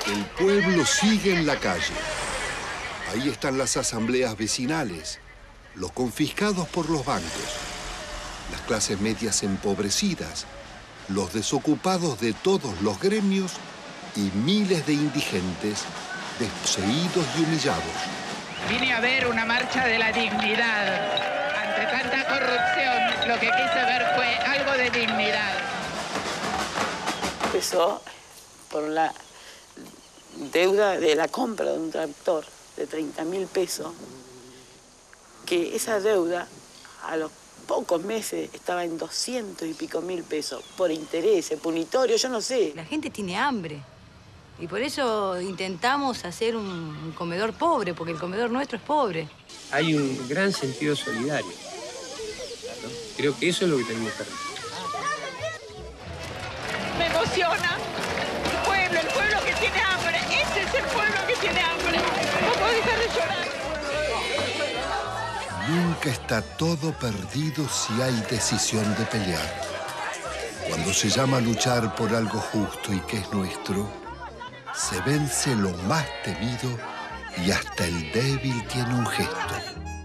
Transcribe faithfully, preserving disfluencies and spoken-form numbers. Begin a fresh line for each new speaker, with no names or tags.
El pueblo sigue en la calle. Ahí están las asambleas vecinales, los confiscados por los bancos, las clases medias empobrecidas, los desocupados de todos los gremios y miles de indigentes desposeídos y humillados.
Vine a ver una marcha de la dignidad. Ante tanta corrupción, lo que quise ver fue algo de dignidad.
Empezó por la deuda de la compra de un tractor de treinta mil pesos, que esa deuda a los pocos meses estaba en doscientos y pico mil pesos, por intereses, punitorio, yo no sé.
La gente tiene hambre y por eso intentamos hacer un, un comedor pobre, porque el comedor nuestro es pobre.
Hay un gran sentido solidario, ¿no? Creo que eso es lo que tenemos que hacer.
Me emociona el pueblo, el pueblo que tiene hambre. Ese es el pueblo que tiene hambre. No puedo dejar de llorar.
Nunca está todo perdido si hay decisión de pelear. Cuando se llama a luchar por algo justo y que es nuestro, se vence lo más temido y hasta el débil tiene un gesto.